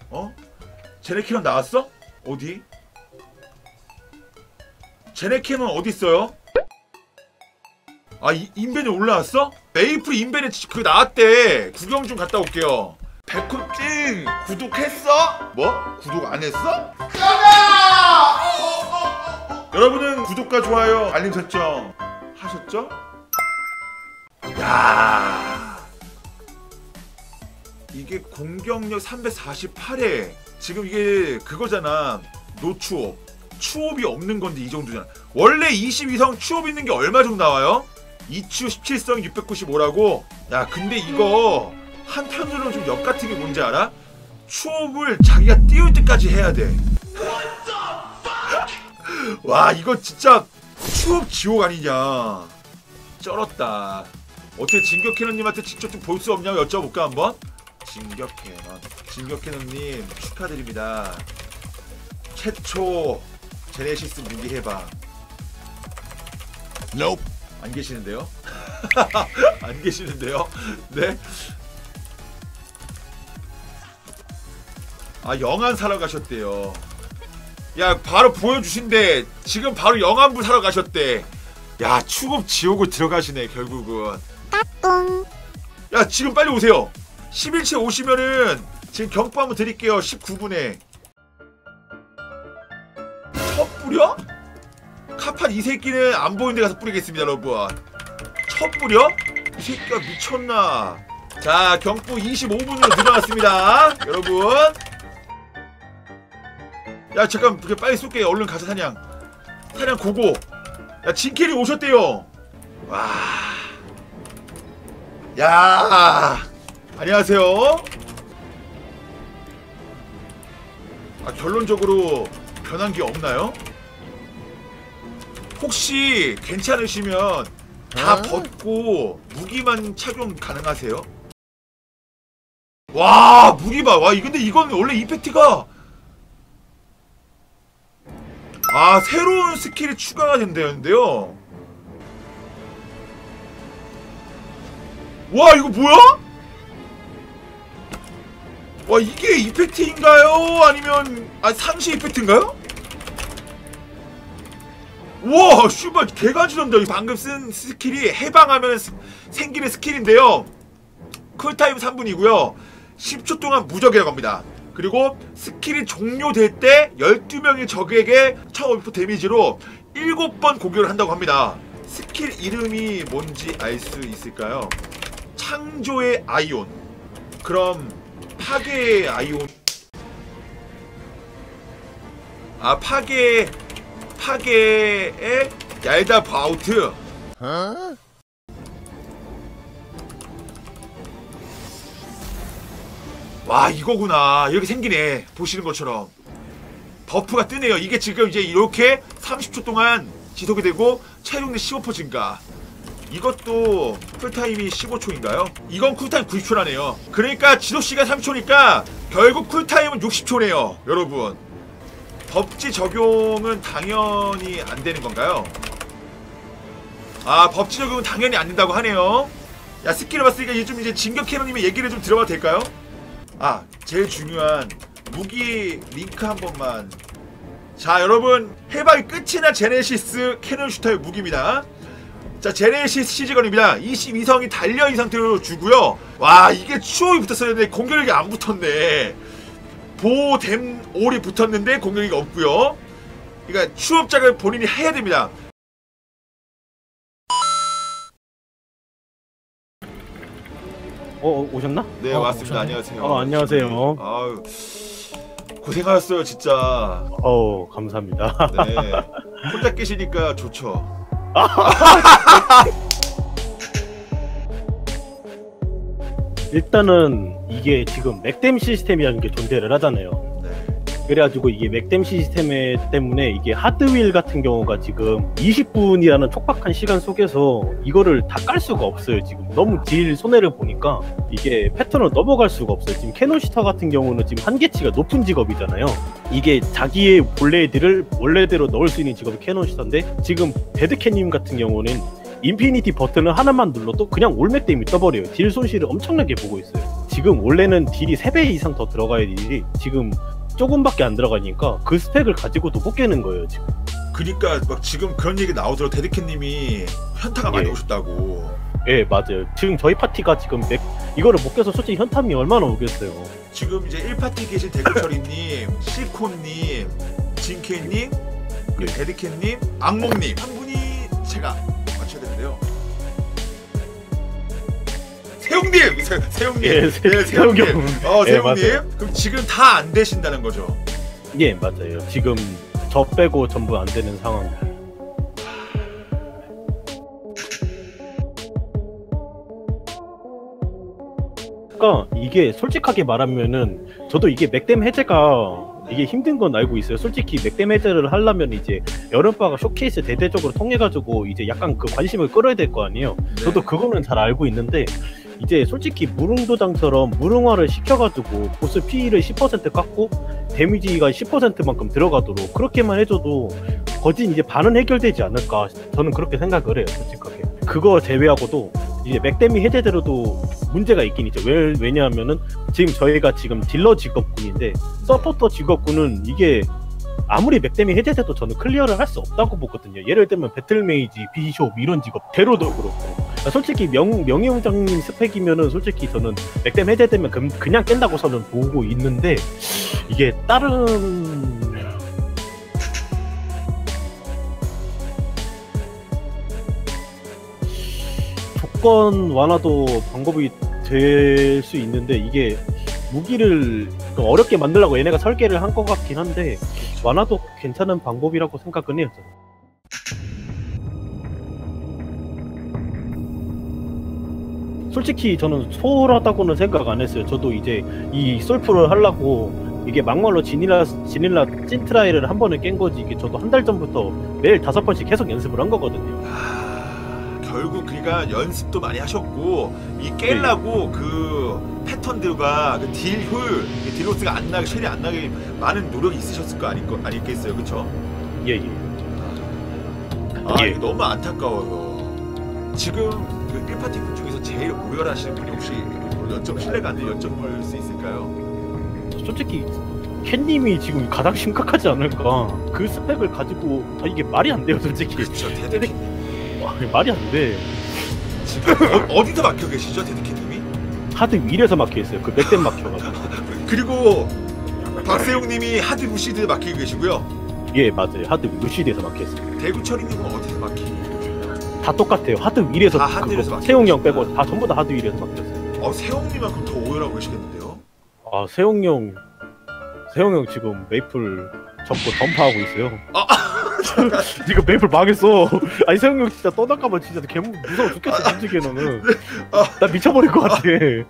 어? 제네캐논 나왔어? 어디? 제네캐논 어디 있어요? 아, 인벤이 올라왔어? 메이플 인벤에 그거 나왔대. 구경 좀 갔다 올게요. 백호찡 구독했어? 뭐? 구독 안 했어? 여러분은 구독과 좋아요, 알림 설정 하셨죠? 야, 이게 공격력 348회. 지금 이게 그거잖아. 노추업. 추업이 없는 건데 이 정도잖아. 원래 22성 추업 있는 게 얼마 정도 나와요? 2추 17성 695라고? 야, 근데 이거 한편으로는 좀 역 같은 게 뭔지 알아? 추업을 자기가 띄울 때까지 해야 돼. 와, 이거 진짜 추업 지옥 아니냐. 쩔었다. 어떻게 진격캐논님한테 직접 좀 볼 수 없냐고 여쭤볼까 한번? 진격캐논님 축하드립니다. 최초 제네시스 무기 해방. Nope. 안 계시는데요? 안 계시는데요? 네? 아, 영안 사러 가셨대요. 야, 바로 보여주신대. 지금 바로 영안부 사러 가셨대. 야, 추급 지옥을 들어가시네 결국은. 야, 지금 빨리 오세요. 11채 오시면은 지금 경포 한번 드릴게요. 19분에 첫 뿌려? 카판 이 새끼는 안 보이는 데 가서 뿌리겠습니다 여러분. 첫 뿌려? 이 새끼가 미쳤나. 자, 경포 25분으로 늘어났습니다 여러분. 야, 잠깐 빨리 쏠게요. 얼른 가자. 사냥 고고. 야, 진캐리 오셨대요. 와, 야, 안녕하세요. 아, 결론적으로 변한 게 없나요? 혹시 괜찮으시면 다 벗고 무기만 착용 가능하세요? 와, 무기 봐. 와, 근데 이건 원래 이펙트가 새로운 스킬이 추가가 된다는데요. 와, 이거 뭐야? 와, 이게 이펙트인가요? 아니면 상시 이펙트인가요? 우와, 슈발 개가지던데. 방금 쓴 스킬이 해방하면 생기는 스킬인데요. 쿨타임 3분이고요 10초 동안 무적이라고 합니다. 그리고 스킬이 종료될 때 12명의 적에게 1500% 데미지로 7번 공격을 한다고 합니다. 스킬 이름이 뭔지 알 수 있을까요? 창조의 아이온. 그럼 파괴의 아이온. 파괴의 얄다 바우트. 와, 이거구나. 이렇게 생기네. 보시는 것처럼 버프가 뜨네요. 이게 지금 이제 이렇게 30초 동안 지속이 되고 체력력 15% 증가. 이것도 쿨타임이 15초인가요? 이건 쿨타임 90초라네요. 그러니까 지속시간 3초니까 결국 쿨타임은 60초네요 여러분. 법지 적용은 당연히 안 되는 건가요? 법지 적용은 당연히 안 된다고 하네요. 야, 스킬을 봤으니까 이제 진격캐논님의 얘기를 좀 들어봐도 될까요? 제일 중요한 무기 링크 한 번만. 자, 여러분, 해방이 끝이 난 제네시스 캐논 슈터의 무기입니다. 자, 제네시스 시즈건입니다. 22성이 달려있는 상태로 주고요. 와, 이게 추억이 붙었었는데 공격력이 안 붙었네. 보댐 올이 붙었는데 공격력이 없고요. 그러니까 추업작을 본인이 해야 됩니다. 오셨나? 네, 왔습니다. 안녕하세요. 안녕하세요. 아유, 고생하셨어요 진짜. 감사합니다. 네, 혼자 계시니까 좋죠. 일단은 이게 지금 맥댐 시스템이라는 게 존재를 하잖아요. 네. 그래가지고 이게 맥댐 시스템 때문에 이게 하드윌 같은 경우가 지금 20분이라는 촉박한 시간 속에서 이거를 다 깔 수가 없어요. 지금 너무 딜 손해를 보니까 이게 패턴을 넘어갈 수가 없어요. 지금 캐논시터 같은 경우는 지금 한계치가 높은 직업이잖아요. 이게 자기의 본래의 딜을 원래대로 넣을 수 있는 직업이 캐논시터인데, 지금 배드캣님 같은 경우는 인피니티 버튼을 하나만 눌러도 그냥 올맥댐이 떠버려요. 딜 손실을 엄청나게 보고 있어요. 지금 원래는 딜이 3배 이상 더 들어가야 딜이 지금 조금밖에 안 들어가니까 그 스펙을 가지고도 못 깨는 거예요 지금. 그니까 막 지금 그런 얘기 나오더라고. 데드캣님이 현타가 많이 예. 오셨다고. 예 맞아요. 지금 저희 파티가 지금 이거를 못 깨서 솔직히 현탐이 얼마나 오겠어요. 지금 이제 1파티 계신 대구철이님, 실코님, 진케님, 예. 데드캣님, 악몽님 한 분이 제가 맞춰야 되는데요. 세웅님! 세웅님! 예, 네, 세웅님! 세웅님. 세웅님! 예, 맞아요. 그럼 지금 다 안 되신다는 거죠? 예 맞아요. 지금 저 빼고 전부 안 되는 상황. 그러니까 이게 솔직하게 말하면은 저도 이게 맥댐 해제가 이게 힘든 건 알고 있어요. 솔직히 맥댐 해제를 하려면 이제 여름바가 쇼케이스 대대적으로 통해가지고 이제 약간 그 관심을 끌어야 될 거 아니에요. 네. 저도 그거는 잘 알고 있는데 이제 솔직히 무릉도장처럼 무릉화를 시켜가지고 보스 피를 10% 깎고 데미지가 10%만큼 들어가도록 그렇게만 해줘도 거진 이제 반은 해결되지 않을까 저는 그렇게 생각을 해요. 솔직하게 그거 제외하고도 이제 맥댐이 해제대로도 문제가 있긴 있죠. 왜냐하면은 지금 저희가 지금 딜러 직업군인데 서포터 직업군은 이게 아무리 맥댐이 해제돼도 저는 클리어를 할 수 없다고 보거든요. 예를 들면 배틀메이지, 비숍 이런 직업 대로도 그렇고 솔직히 명예훈장님 스펙이면은 솔직히 저는 맥댐 해제되면 그냥 깬다고 저는 보고 있는데 이게 다른 조건 완화도 방법이 될 수 있는데 이게 무기를 좀 어렵게 만들려고 얘네가 설계를 한 것 같긴 한데 완화도 괜찮은 방법이라고 생각은 해요. 저는. 솔직히 저는 소홀하다고는 생각 안 했어요. 저도 이제 이 솔프를 하려고 이게 막말로 지닐라 찐트라이를 한 번에 깬 거지. 이게 저도 한 달 전부터 매일 5번씩 계속 연습을 한 거거든요. 결국 그러니까 연습도 많이 하셨고 이 깰라고 그 패턴들과 그 딜 효율, 딜로스가 안 나게 쉘이 안 나게 많은 노력이 있으셨을 거 아니겠어요, 그렇죠? 예예. 이게 너무 안타까워요. 지금 그 1파티 분 중에서 제일 오열하시는 분이 혹시 실례가 안 되면 여쭤볼 수 있을까요? 솔직히 캔님이 지금 가장 심각하지 않을까. 그 스펙을 가지고 이게 말이 안 돼요, 솔직히. 그렇죠, 데드캣. 말이 안 돼. 지금 어디서 막혀 계시죠, 데드캣님이? 하드 윌에서 막혀 있어요. 그 맥댐 막혀가지고. 그리고 박세용님이 하드 루시드에 막히고 계시고요. 예 맞아요. 하드 루시드에서 막혀 있어요. 대구철이님은 어디서 막히고 계시나요? 다 똑같아요. 하드 윌에서 다 하드 윌에서 막혀 세용이 형 계시구나. 빼고 다 전부 다 하드 윌에서 막혔어요. 세용님만큼 더 오열하고 계시겠는데요? 아 세용이 형 지금 메이플 접고 덤파하고 있어요. 지금 메이플 망했어. 아니 세용이 형 진짜 떠날까봐 진짜 개 무서워 죽겠어. 솔직히 너는 나 미쳐버릴 것 같아.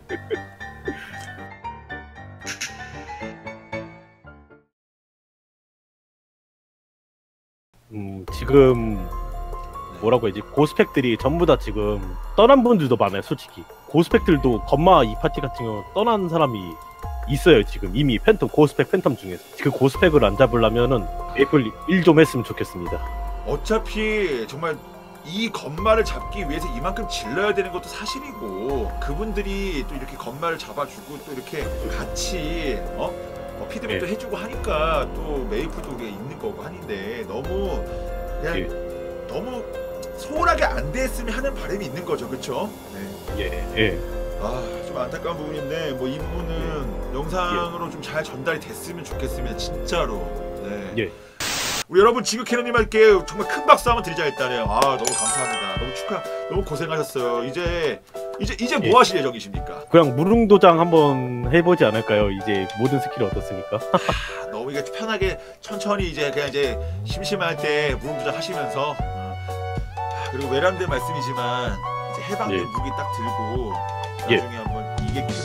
지금 뭐라고 해야지 고스펙들이 전부 다 지금 떠난 분들도 많아요. 솔직히 고스펙들도 건마 이 파티 같은 경우 떠난 사람이 있어요. 지금 이미 팬텀 고스펙 팬텀 중에서 그 고스펙을 안 잡으려면은 메이플 일 좀 했으면 좋겠습니다. 어차피 정말 이 건마를 잡기 위해서 이만큼 질러야 되는 것도 사실이고 그분들이 또 이렇게 건마를 잡아주고 또 이렇게 같이 피드백도 해주고 하니까 또 메이플도 우리가 있는 거고 하는데 너무 그냥 너무 소홀하게 안 됐으면 하는 바람이 있는 거죠, 그렇죠? 네. 예. 좀 안타까운 부분인데 뭐 이 부분은 영상으로 좀 잘 전달이 됐으면 좋겠습니다, 진짜로. 네. 예. 우리 여러분 지그캐너님께 정말 큰 박수 한번 드리자 일단은. 너무 감사합니다. 너무 고생하셨어요. 이제 뭐 하실 예정이십니까? 그냥 무릉도장 한번 해보지 않을까요? 이제 모든 스킬이 어떻습니까? 너무 이게 편하게 천천히 이제 그냥 이제 심심할 때 무릉도장 하시면서 그리고 외람된 말씀이지만 이제 해방된 무기 딱 들고 나중에 한번 이게 캐논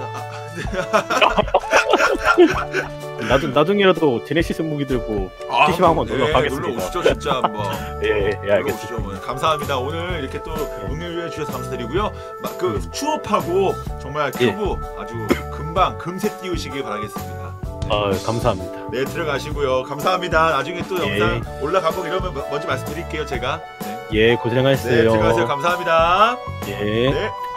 슈터다. 나중에라도 제네시스 무기 들고 PC방 한번 놀러 가겠습니다. 놀러 오시죠, 진짜 한번. 예, 알겠습니다. 감사합니다. 오늘 이렇게 또 응해주셔서 주셔서 감사드리고요. 그 추업하고 정말 큐브 아주 금방 금세 띄우시길 바라겠습니다. 감사합니다. 네, 들어가시고요. 감사합니다. 나중에 또 영상 올라가고 이러면 먼저 말씀드릴게요, 제가. 예, 고생하셨어요. 네, 들어가세요. 감사합니다. 예. 네.